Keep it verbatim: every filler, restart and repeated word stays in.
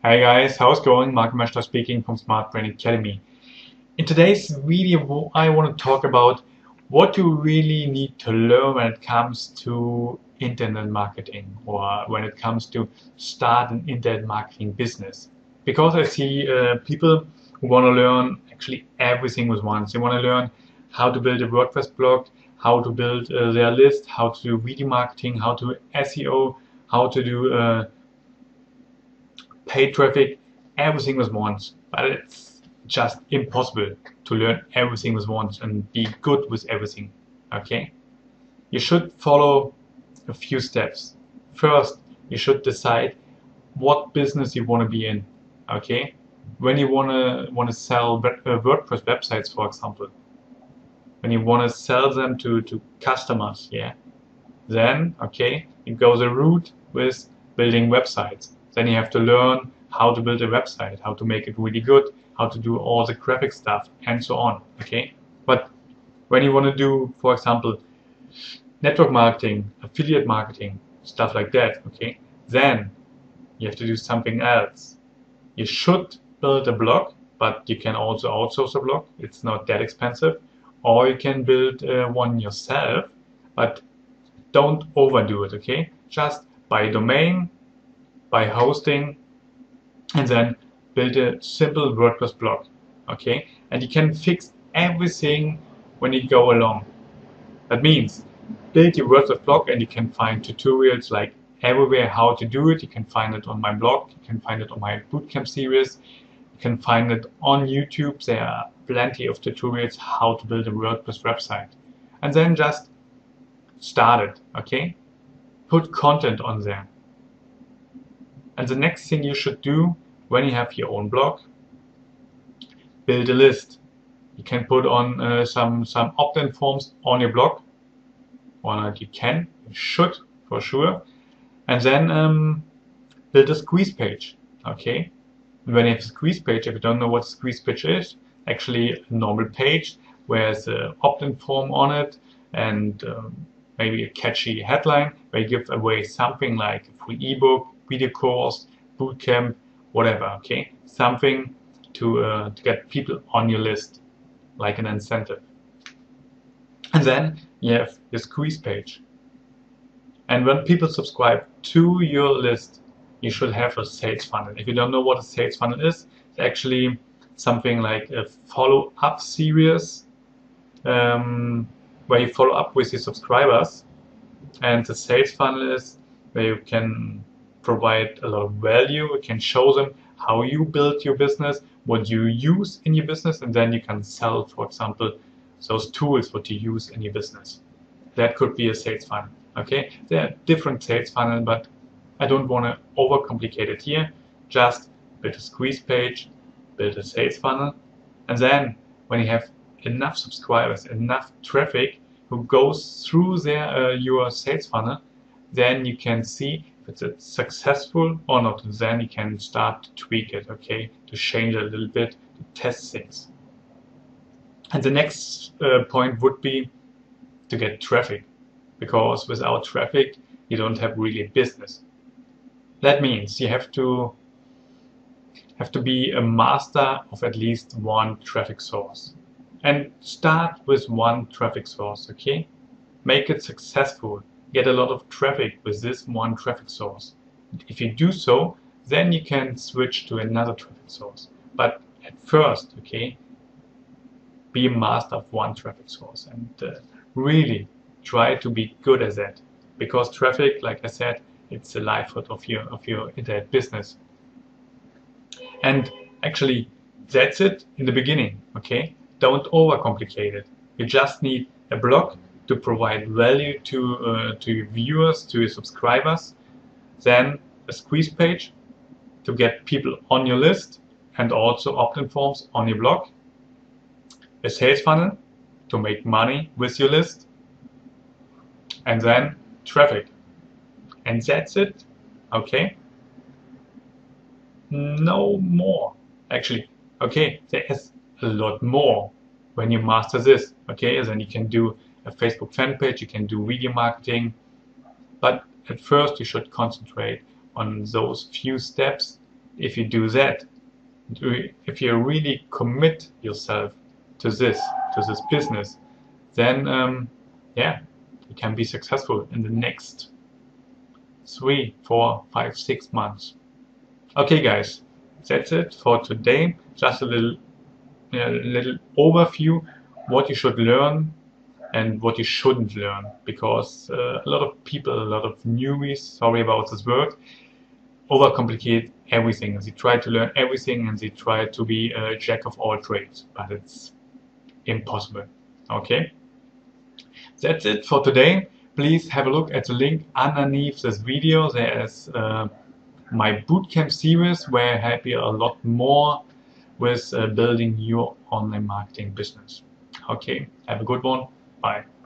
Hi guys, how's it going? Moeschter speaking from Smart Brain Academy. In today's video I want to talk about what you really need to learn when it comes to internet marketing or when it comes to start an internet marketing business. Because I see uh, people who want to learn actually everything with once. They want to learn how to build a WordPress blog, how to build uh, their list, how to do video marketing, how to S E O, how to do uh, paid traffic, everything with once. But it's just impossible to learn everything with once and be good with everything. Okay? You should follow a few steps. First, you should decide what business you want to be in. Okay? When you want to want to sell WordPress websites, for example, when you want to sell them to to customers, yeah, then okay, you go the route with building websites. Then you have to learn how to build a website, how to make it really good, how to do all the graphic stuff, and so on. Okay, but when you want to do, for example, network marketing, affiliate marketing, stuff like that, okay, then you have to do something else. You should build a blog, but you can also outsource a blog. It's not that expensive. Or you can build uh, one yourself, but don't overdo it, okay? Just buy a domain, buy hosting, and then build a simple WordPress blog, okay? And you can fix everything when you go along. That means build your WordPress blog and you can find tutorials like everywhere how to do it. You can find it on my blog, you can find it on my bootcamp series, you can find it on YouTube. There are plenty of tutorials how to build a WordPress website. And then just start it, okay? Put content on there. And the next thing you should do when you have your own blog, build a list. You can put on uh, some, some opt-in forms on your blog. Or not you can, you should for sure. And then um, build a squeeze page, okay? And when you have a squeeze page, if you don't know what a squeeze page is, actually a normal page where there's an opt-in form on it and um, maybe a catchy headline where you give away something like a free ebook, video course, bootcamp, whatever, okay? Something to, uh, to get people on your list, like an incentive. And then you have your squeeze page. And when people subscribe to your list, you should have a sales funnel. If you don't know what a sales funnel is, it's actually something like a follow-up series um, where you follow up with your subscribers. And the sales funnel is where you can provide a lot of value. You can show them how you build your business, what you use in your business, and then you can sell, for example, those tools what you use in your business. That could be a sales funnel. Okay, there are different sales funnels, but I don't want to overcomplicate it here. Just build a squeeze page, build a sales funnel, and then when you have enough subscribers, enough traffic who goes through their uh, your sales funnel, then you can see if it's successful or not. Then you can start to tweak it, okay, to change it a little bit, to test things. And the next uh, point would be to get traffic, because without traffic you don't have really a business. That means you have to have to be a master of at least one traffic source. And start with one traffic source, okay? Make it successful. Get a lot of traffic with this one traffic source. If you do so, then you can switch to another traffic source. But at first, okay, be a master of one traffic source and uh, really try to be good at that. Because traffic, like I said, it's the lifeblood of your of your internet business. And actually, that's it in the beginning, okay? Don't overcomplicate it. You just need a blog to provide value to, uh, to your viewers, to your subscribers. Then a squeeze page to get people on your list and also opt-in forms on your blog. A sales funnel to make money with your list. And then traffic. And that's it, okay? No more, actually. Okay, there is a lot more when you master this, okay? Then you can do a Facebook fan page, you can do video marketing, but at first you should concentrate on those few steps if you do that, if you really commit yourself to this, to this business, then um, yeah, you can be successful in the next three, four, five, six months. Okay, guys, that's it for today. Just a little, a little overview what you should learn and what you shouldn't learn, because uh, a lot of people, a lot of newbies, sorry about this word, overcomplicate everything. They try to learn everything and they try to be a jack of all trades, but it's impossible. Okay, that's it for today. Please have a look at the link underneath this video. There is uh, my bootcamp series where I help you a lot more with uh, building your online marketing business. Okay, have a good one. Bye.